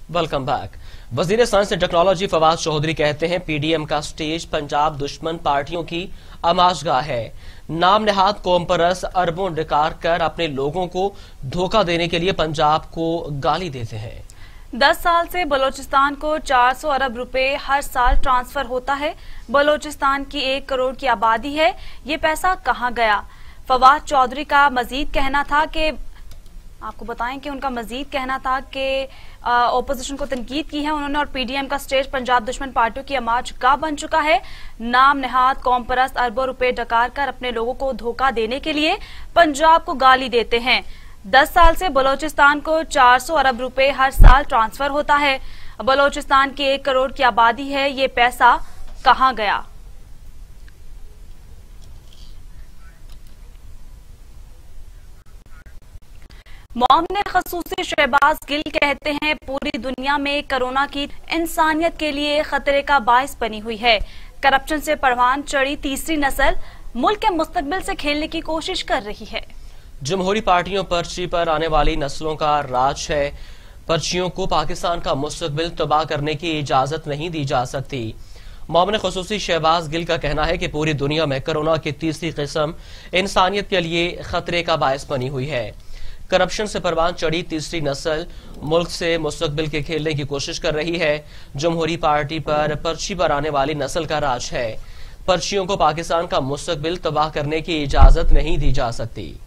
Welcome back. वजीर science and technology Fawad Chaudhry कहते हैं पीडीएम का स्टेज पंजाब दुश्मन पार्टियों की आमाजगाह है। नाम नेहाद कौम परस्त अरबों डिकार कर अपने लोगों को धोखा देने के लिए पंजाब को गाली देते हैं। 10 साल से बलूचिस्तान को 400 अरब रुपए हर साल ट्रांसफर होता है। बलूचिस्तान की 1 करोड़ की आबादी है, ये पैसा कहां गया? फवाद चौधरी का मजीद कहना था कि आपको बताएं कि उनका मजीद कहना था कि ओपोजिशन को तनकीद की है उन्होंने और पीडीएम का स्टेज पंजाब दुश्मन पार्टियों की आमाजगाह बन चुका है। नाम नेहाद कौम परस्त अरबों रुपए डकार कर अपने लोगों को धोखा देने के लिए पंजाब को गाली देते हैं। 10 साल से बलूचिस्तान को 400 अरब रुपए हर साल ट्रांसफर होता है। बलूचिस्तान की 1 करोड़ की आबादी है, ये पैसा कहां गया? मोमिन खसूसी शहबाज गिल कहते हैं पूरी दुनिया में कोरोना की इंसानियत के लिए खतरे का बायस बनी हुई है। करप्शन से परवान चढ़ी तीसरी नस्ल मुल्क के मुस्तकबिल से खेलने की कोशिश कर रही है। जमहूरी पार्टियों पर्ची पर आने वाली नस्लों का राज है। पर्चियों को पाकिस्तान का मुस्तकबिल तबाह करने की इजाजत नहीं दी जा सकती। मोमिन खसूसी शहबाज गिल का कहना है कि पूरी दुनिया में कोरोना की तीसरी किस्म इंसानियत के लिए खतरे का बायस बनी हुई है। करप्शन से परवान चढ़ी तीसरी नस्ल मुल्क से मुस्तकबिल के खेलने की कोशिश कर रही है। जमहूरी पार्टी पर पर्ची पर आने वाली नस्ल का राज है। पर्चियों को पाकिस्तान का मुस्तकबिल तबाह करने की इजाजत नहीं दी जा सकती।